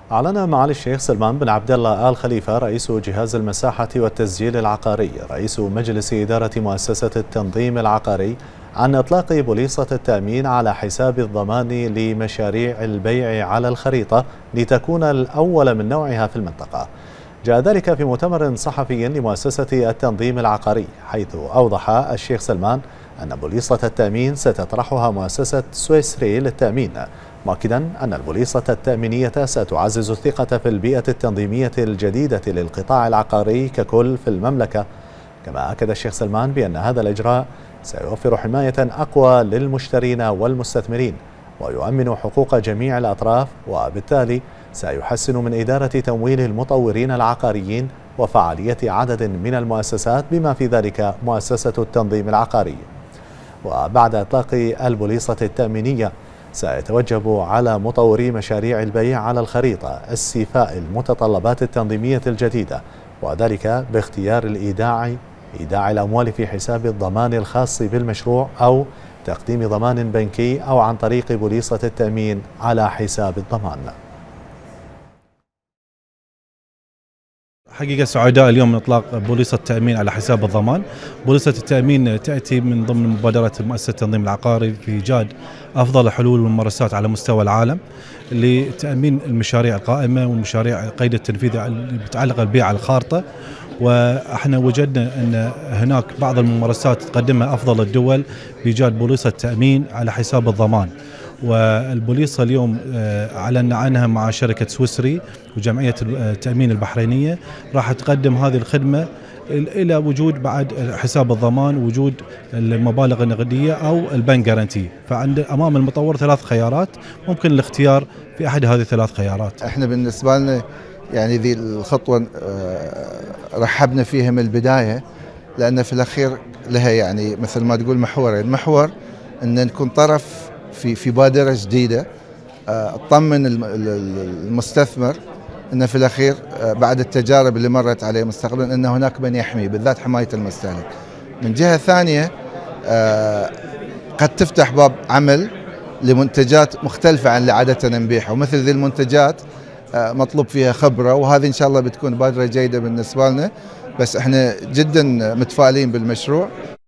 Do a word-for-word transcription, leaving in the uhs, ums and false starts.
أعلن معالي الشيخ سلمان بن عبد الله آل خليفة رئيس جهاز المساحة والتسجيل العقاري رئيس مجلس إدارة مؤسسة التنظيم العقاري عن إطلاق بوليصة التأمين على حساب الضمان لمشاريع البيع على الخريطة لتكون الأول من نوعها في المنطقة. جاء ذلك في مؤتمر صحفي لمؤسسة التنظيم العقاري، حيث أوضح الشيخ سلمان أن بوليصة التأمين ستطرحها مؤسسة سويس ري للتأمين، مؤكدا أن البوليصة التأمينية ستعزز الثقة في البيئة التنظيمية الجديدة للقطاع العقاري ككل في المملكة. كما أكد الشيخ سلمان بأن هذا الإجراء سيوفر حماية أقوى للمشترين والمستثمرين ويؤمن حقوق جميع الأطراف، وبالتالي سيحسن من إدارة تمويل المطورين العقاريين وفعالية عدد من المؤسسات بما في ذلك مؤسسة التنظيم العقاري. وبعد إطلاق البوليصة التأمينية سيتوجب على مطوري مشاريع البيع على الخريطة استيفاء المتطلبات التنظيمية الجديدة، وذلك باختيار الإيداع إيداع الأموال في حساب الضمان الخاص بالمشروع أو تقديم ضمان بنكي أو عن طريق بوليصة التأمين على حساب الضمان. حقيقة سعداء اليوم من إطلاق بوليصة التأمين على حساب الضمان. بوليصة التأمين تأتي من ضمن مبادرة مؤسسة التنظيم العقاري في إيجاد أفضل الحلول والممارسات على مستوى العالم لتأمين المشاريع القائمة والمشاريع قيد التنفيذ اللي بتعلق بالبيع على الخارطة. واحنا وجدنا ان هناك بعض الممارسات تقدمها افضل الدول بايجاد بوليصة تأمين على حساب الضمان، والبوليصة اليوم اعلنا عنها مع شركة سويس ري وجمعية التأمين البحرينية، راح تقدم هذه الخدمة الى وجود بعد حساب الضمان ووجود المبالغ النقدية او البنك جارانتي. فعند امام المطور ثلاث خيارات ممكن الاختيار في احد هذه الثلاث خيارات. احنا بالنسبة لنا يعني ذي الخطوة رحبنا فيها من البداية، لأن في الأخير لها يعني مثل ما تقول محورين. محور أن نكون طرف في في بادرة جديدة تطمن المستثمر أن في الأخير بعد التجارب اللي مرت عليه مستقبلا أن هناك من يحمي، بالذات حماية المستهلك. من جهة ثانية قد تفتح باب عمل لمنتجات مختلفة عن اللي عادة نبيعها، ومثل ذي المنتجات مطلوب فيها خبرة، وهذه إن شاء الله بتكون بادرة جيدة بالنسبة لنا. بس احنا جدا متفائلين بالمشروع.